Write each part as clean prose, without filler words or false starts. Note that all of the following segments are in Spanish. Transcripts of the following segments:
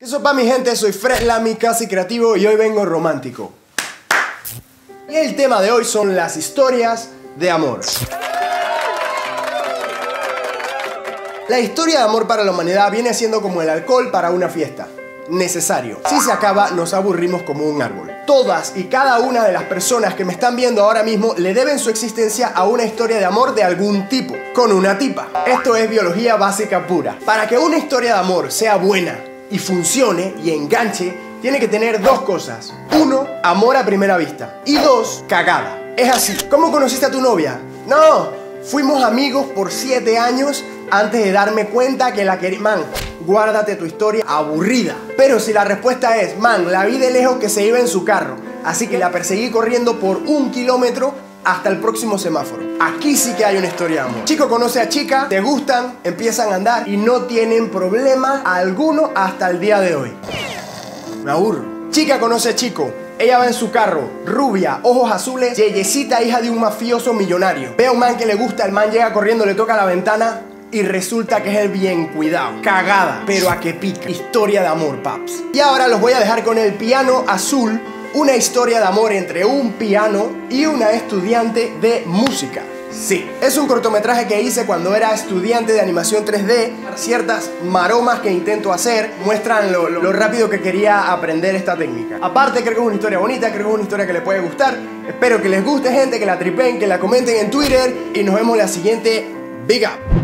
¿Qué sopa, mi gente? Soy Fred Lamy, casi creativo, y hoy vengo romántico. Y el tema de hoy son las historias de amor. La historia de amor para la humanidad viene siendo como el alcohol para una fiesta. Necesario. Si se acaba, nos aburrimos como un árbol. Todas y cada una de las personas que me están viendo ahora mismo le deben su existencia a una historia de amor de algún tipo, con una tipa. Esto es biología básica pura. Para que una historia de amor sea buena y funcione y enganche, tiene que tener dos cosas. 1, amor a primera vista. Y 2, cagada. Es así. ¿Cómo conociste a tu novia? No, fuimos amigos por 7 años antes de darme cuenta que la quería. Man, guárdate tu historia aburrida. Pero si la respuesta es, man, la vi de lejos que se iba en su carro, así que la perseguí corriendo por 1 kilómetro hasta el próximo semáforo. Aquí sí que hay una historia de amor. Chico conoce a chica, te gustan, empiezan a andar y no tienen problema alguno hasta el día de hoy. Me aburro. Chica conoce a chico. Ella va en su carro, rubia, ojos azules, yeyecita, hija de un mafioso millonario. Ve a un man que le gusta, el man llega corriendo, le toca la ventana y resulta que es el bien cuidado. Cagada, pero a que pica. Historia de amor, paps. Y ahora los voy a dejar con el piano azul, una historia de amor entre un piano y una estudiante de música. Sí, es un cortometraje que hice cuando era estudiante de animación 3D. Ciertas maromas que intento hacer muestran lo rápido que quería aprender esta técnica. Aparte, creo que es una historia bonita, creo que es una historia que les puede gustar. Espero que les guste, gente, que la tripeen, que la comenten en Twitter y nos vemos en la siguiente. Big up.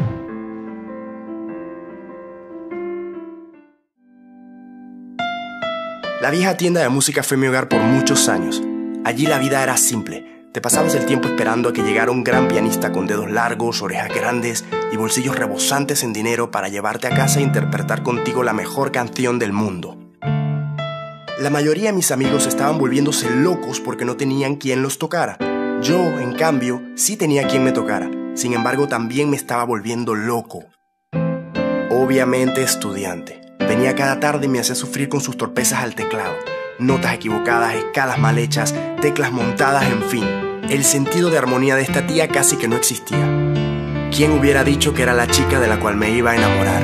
La vieja tienda de música fue mi hogar por muchos años. Allí la vida era simple. Te pasabas el tiempo esperando a que llegara un gran pianista con dedos largos, orejas grandes y bolsillos rebosantes en dinero para llevarte a casa e interpretar contigo la mejor canción del mundo. La mayoría de mis amigos estaban volviéndose locos porque no tenían quien los tocara. Yo, en cambio, sí tenía quien me tocara. Sin embargo, también me estaba volviendo loco. Obviamente estudiante. Venía cada tarde y me hacía sufrir con sus torpezas al teclado. Notas equivocadas, escalas mal hechas, teclas montadas, en fin. El sentido de armonía de esta tía casi que no existía. ¿Quién hubiera dicho que era la chica de la cual me iba a enamorar?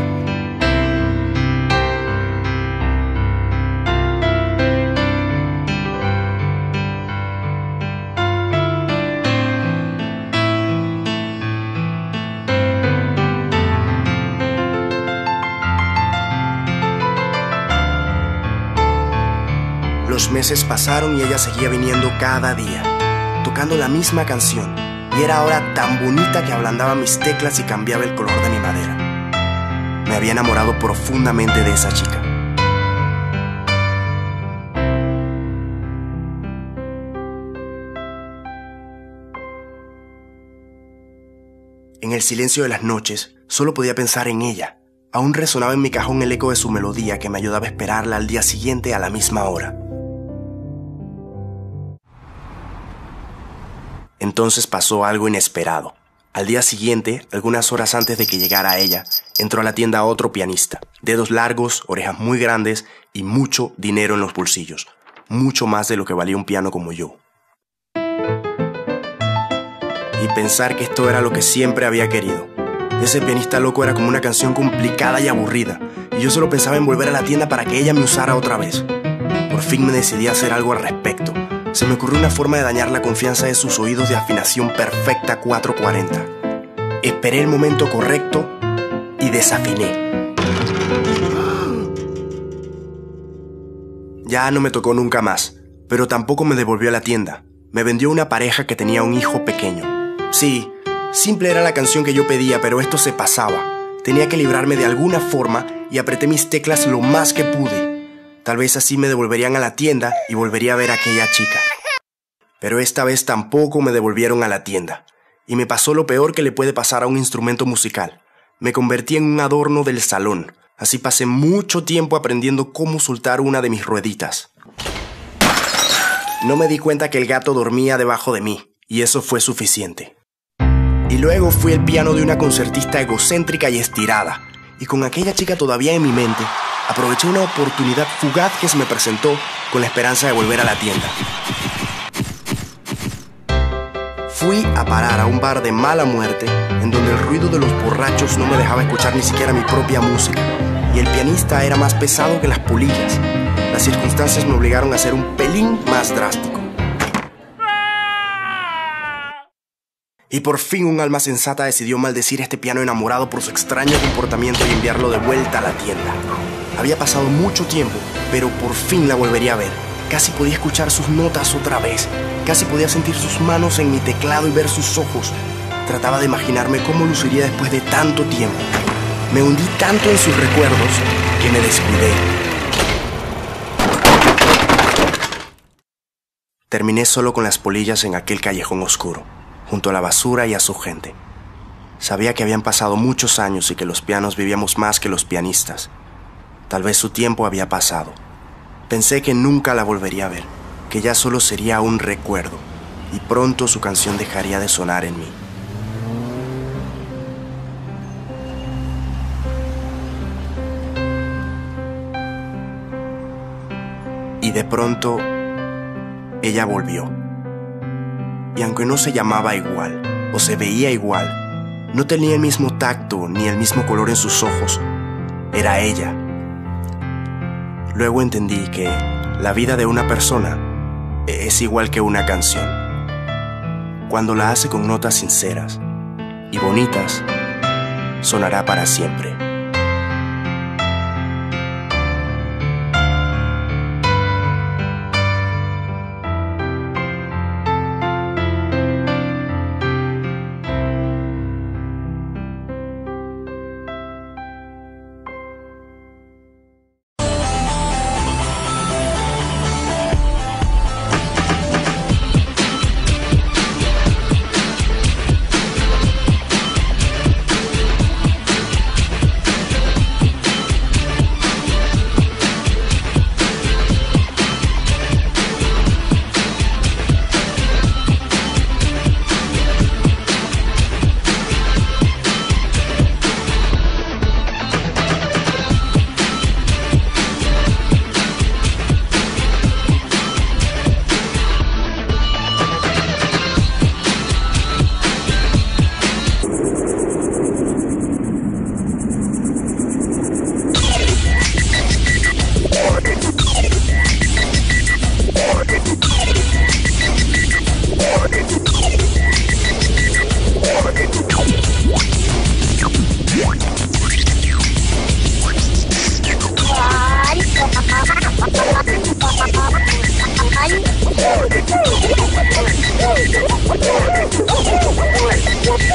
Los meses pasaron y ella seguía viniendo cada día, tocando la misma canción, y era ahora tan bonita que ablandaba mis teclas y cambiaba el color de mi madera. Me había enamorado profundamente de esa chica. En el silencio de las noches, solo podía pensar en ella. Aún resonaba en mi cajón el eco de su melodía que me ayudaba a esperarla al día siguiente a la misma hora. Entonces pasó algo inesperado. Al día siguiente, algunas horas antes de que llegara ella, entró a la tienda otro pianista. Dedos largos, orejas muy grandes y mucho dinero en los bolsillos. Mucho más de lo que valía un piano como yo. Y pensar que esto era lo que siempre había querido. Ese pianista loco era como una canción complicada y aburrida, y yo solo pensaba en volver a la tienda para que ella me usara otra vez. Por fin me decidí a hacer algo al respecto. Se me ocurrió una forma de dañar la confianza de sus oídos de afinación perfecta 440. Esperé el momento correcto y desafiné. Ya no me tocó nunca más, pero tampoco me devolvió a la tienda. Me vendió una pareja que tenía un hijo pequeño. Sí, simple era la canción que yo pedía, pero esto se pasaba. Tenía que librarme de alguna forma y apreté mis teclas lo más que pude. Tal vez así me devolverían a la tienda y volvería a ver a aquella chica. Pero esta vez tampoco me devolvieron a la tienda. Y me pasó lo peor que le puede pasar a un instrumento musical. Me convertí en un adorno del salón. Así pasé mucho tiempo aprendiendo cómo soltar una de mis rueditas. No me di cuenta que el gato dormía debajo de mí, y eso fue suficiente. Y luego fui el piano de una concertista egocéntrica y estirada. Y con aquella chica todavía en mi mente, aproveché una oportunidad fugaz que se me presentó con la esperanza de volver a la tienda. Fui a parar a un bar de mala muerte en donde el ruido de los borrachos no me dejaba escuchar ni siquiera mi propia música. y el pianista era más pesado que las polillas. Las circunstancias me obligaron a ser un pelín más drástico. Y por fin un alma sensata decidió maldecir este piano enamorado por su extraño comportamiento y enviarlo de vuelta a la tienda. Había pasado mucho tiempo, pero por fin la volvería a ver. Casi podía escuchar sus notas otra vez. Casi podía sentir sus manos en mi teclado y ver sus ojos. Trataba de imaginarme cómo luciría después de tanto tiempo. Me hundí tanto en sus recuerdos que me descuidé. Terminé solo con las polillas en aquel callejón oscuro, junto a la basura y a su gente. Sabía que habían pasado muchos años y que los pianos vivíamos más que los pianistas. Tal vez su tiempo había pasado. Pensé que nunca la volvería a ver, que ya solo sería un recuerdo, y pronto su canción dejaría de sonar en mí. Y de pronto, ella volvió. Y aunque no se llamaba igual, o se veía igual, no tenía el mismo tacto ni el mismo color en sus ojos, era ella. Luego entendí que la vida de una persona es igual que una canción. Cuando la hace con notas sinceras y bonitas, sonará para siempre.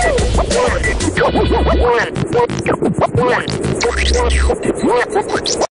One.